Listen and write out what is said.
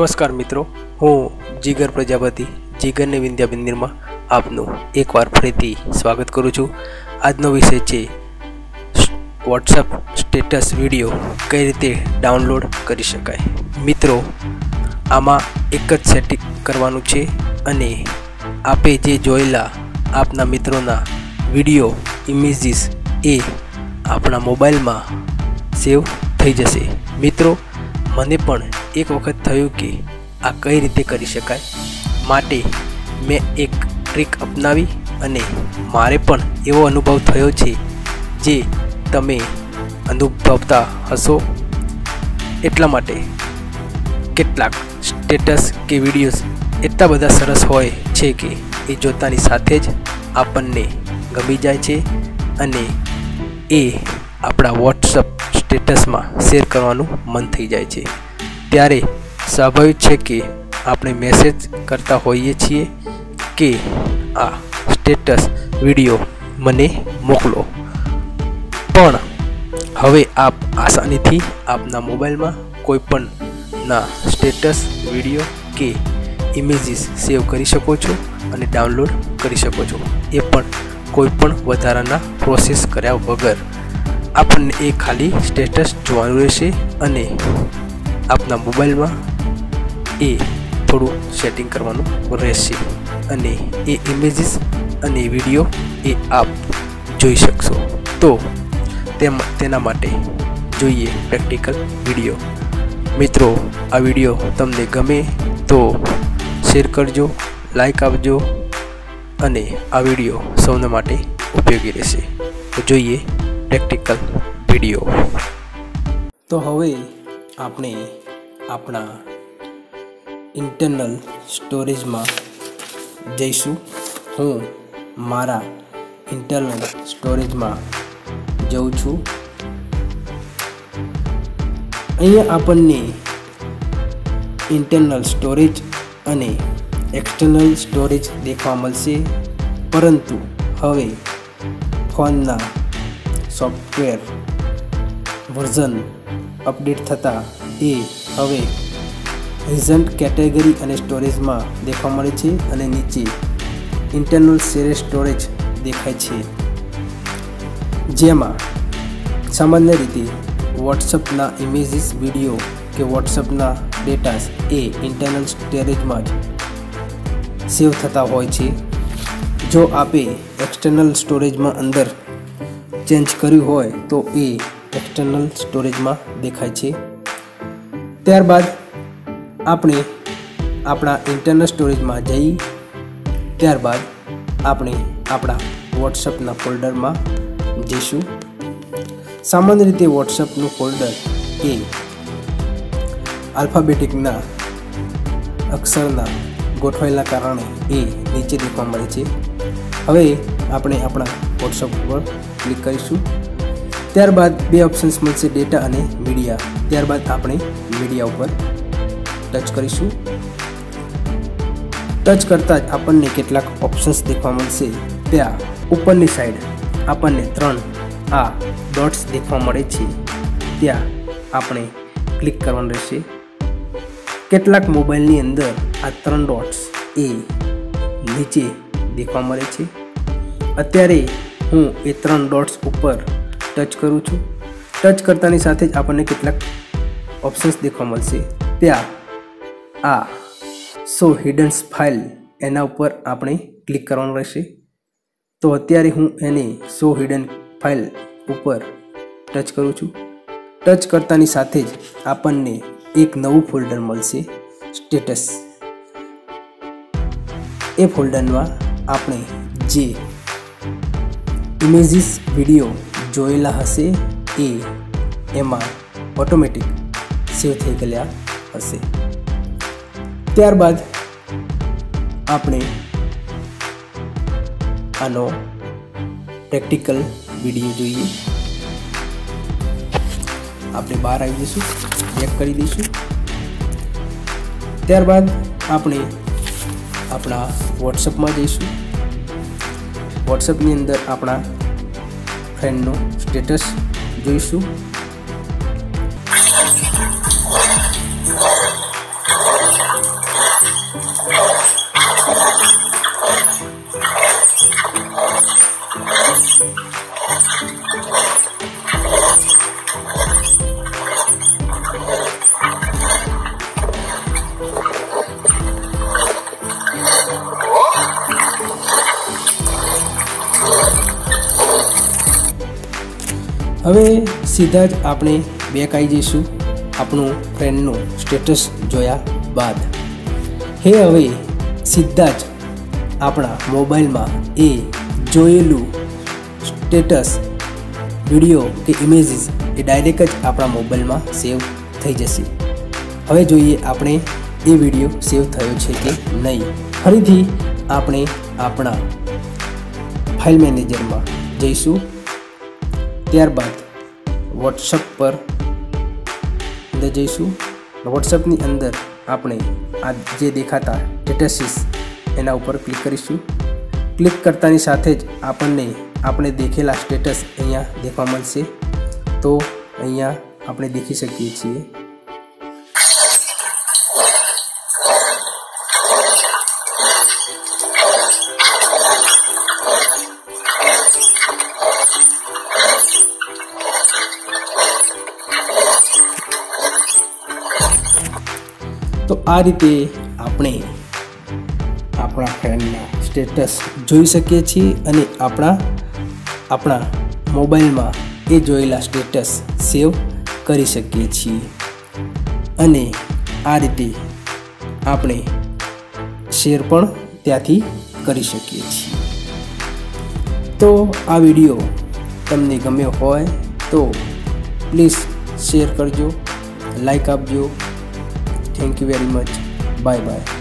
નમસ્કાર મિત્રો, હું જીગર પ્રજાપતિ જીગરની વિંધ્યા બિંદીરમાં આપનું એકવાર ફરીથી સ્વાગત કરું છું। આજનો વિષય છે વોટ્સઅપ સ્ટેટસ વિડીયો કઈ રીતે ડાઉનલોડ કરી શકાય। મિત્રો, આમાં એક જ સેટિંગ કરવાનું છે અને આપે જે જોયેલા આપના મિત્રોના વિડીયો ઇમેજીસ એ આપણા મોબાઈલમાં સેવ થઈ જશે। મિત્રો, મને પણ એક વખત થયું કે આ કઈ રીતે કરી શકાય, માટે મેં એક ટ્રીક અપનાવી અને મારે પણ એવો અનુભવ થયો છે જે તમે અનુભવતા હશો। એટલા માટે કેટલાક સ્ટેટસ કે વિડીયોઝ એટલા બધા સરસ હોય છે કે એ જોતાની સાથે જ આપણને ગમી જાય છે અને એ આપણા વોટ્સઅપ સ્ટેટસમાં શેર કરવાનું મન થઈ જાય છે। ત્યારે સ્વાભાવિક છે કે આપણે મેસેજ કરતા હોઈએ છીએ કે આ સ્ટેટસ વિડીયો મને મોકલો, પણ હવે આપ આસાનીથી આપના મોબાઈલમાં કોઈપણના સ્ટેટસ વિડીયો કે ઇમેજીસ સેવ કરી શકો છો અને ડાઉનલોડ કરી શકો છો, એ પણ કોઈપણ વધારાના પ્રોસેસ કર્યા વગર। આપણને એ ખાલી સ્ટેટસ જોવાનું રહેશે અને આપના મોબાઈલમાં એ થોડું સેટિંગ કરવાનું રહેશે અને એ ઇમેજીસ અને વિડીયો એ આપ જોઈ શકશો। તો તેના માટે જોઈએ પ્રેક્ટિકલ વિડીયો। મિત્રો, આ વિડીયો તમને ગમે તો શેર કરજો, લાઈક આપજો અને આ વિડીયો સૌના માટે ઉપયોગી રહેશે। તો જોઈએ પ્રેક્ટિકલ વિડીયો। તો હવે આપણે આપણા ઇન્ટરનલ સ્ટોરેજમાં જઈશું। હું મારા ઇન્ટરનલ સ્ટોરેજમાં જઉં છું। અહીંયા આપણને ઇન્ટરનલ સ્ટોરેજ અને એક્સટર્નલ સ્ટોરેજ દેખવા મળશે, પરંતુ હવે ફોનના સોફ્ટવેર વર્ઝન અપડેટ થતાં એ હવે રિઝન્ટ કેટેગરી અને સ્ટોરેજમાં દેખવા મળે છે અને નીચે ઇન્ટરનલ સ્ટોરેજ દેખાય છે, જેમાં સામાન્ય રીતે વોટ્સઅપના ઇમેજીસ વિડીયો કે વોટ્સઅપના ડેટાસ એ ઇન્ટરનલ સ્ટોરેજમાં જ સેવ થતા હોય છે। જો આપે એક્સટર્નલ સ્ટોરેજમાં અંદર ચેન્જ કર્યું હોય તો એ એક્સટર્નલ સ્ટોરેજમાં દેખાય છે। ત્યારબાદ આપણે આપણા ઇન્ટરનલ સ્ટોરેજમાં જઈ ત્યારબાદ આપણે આપણા વોટ્સઅપના ફોલ્ડરમાં જઈશું। સામાન્ય રીતે વોટ્સઅપનું ફોલ્ડર એ આલ્ફાબેટિકના અક્ષરના ગોઠવાયેલા કારણે એ નીચે દેખવા મળે છે। હવે આપણે આપણા વોટ્સઅપ ઉપર ક્લિક કરીશું। ત્યારબાદ બે ઓપ્શન્સ મળશે, ડેટા અને મીડિયા। ત્યારબાદ આપણે મીડિયા ઉપર ટચ કરીશું। ટચ કરતાં જ આપણને કેટલાક ઓપ્શન્સ દેખવા મળશે। ત્યાં ઉપરની સાઈડ આપણને 3 આ ડોટ્સ દેખવા મળે છે, ત્યાં આપણે ક્લિક કરવાનું રહેશે। કેટલાક મોબાઈલની અંદર આ 3 ડોટ્સ એ નીચે દેખવા મળે છે। અત્યારે હું એ 3 ડોટ્સ ઉપર ટચ કરું છું। ટચ કરતાની સાથે જ આપણને કેટલાક ઓપ્શન્સ દેખવા મળશે। ત્યાં આ શો હિડન ફાઇલ એના ઉપર આપણે ક્લિક કરવાનું રહેશે। તો અત્યારે હું એને શો હિડન ફાઇલ ઉપર ટચ કરું છું। ટચ કરતાની સાથે જ આપણને એક નવું ફોલ્ડર મળશે, સ્ટેટસ। એ ફોલ્ડરમાં આપણે જે ઇમેજીસ વિડીયો જોયેલા હશે એ એમાં ઓટોમેટિક સેવ થઈ ગયેલા હશે। ત્યારબાદ આપણે આનો પ્રેક્ટિકલ વિડીયો જોઈએ। આપણે બહાર આવી જઈશું, બેક કરી દઈશું। ત્યારબાદ આપણે આપણા વોટ્સઅપમાં જઈશું। વોટ્સઅપની અંદર આપણા ફ્રેન્ડનો સ્ટેટસ જોઈશું। હવે સીધા જ આપણે બેક આવી જઈશું આપણું ફ્રેન્ડનું સ્ટેટસ જોયા બાદ. હવે સીધા જ આપણા મોબાઈલમાં એ જોયેલું સ્ટેટસ વિડીયો કે ઇમેજીસ એ ડાયરેક્ટ જ આપણા મોબાઈલમાં સેવ થઈ જશે. હવે જોઈએ આપણે એ વિડીયો સેવ થયો છે કે નહીં. ફરીથી આપણે આપણા ફાઇલ મેનેજરમાં જઈશું. ત્યારબાદ વોટ્સઅપ પર અંદર જઈશું. વોટ્સઅપની અંદર આપણે આ જે દેખાતા સ્ટેટસીસ એના ઉપર ક્લિક કરીશું. ક્લિક કરતાની સાથે જ આપણે દેખેલા સ્ટેટસ અહીંયા દેખવા મળશે. તો અહીંયા આપણે દેખી શકીએ છીએ. તો આ રીતે આપણે આપણા ફ્રેન્ડના સ્ટેટસ જોઈ શકીએ છીએ અને આપણા મોબાઈલમાં એ જોયેલા સ્ટેટસ સેવ કરી શકીએ છીએ. અને આ રીતે આપણે શેર પણ ત્યાંથી કરી શકીએ છીએ. તો આ વિડીયો તમને ગમ્યો હોય તો પ્લીઝ શેર કરજો, લાઈક આપજો. Thank you very much. Bye by.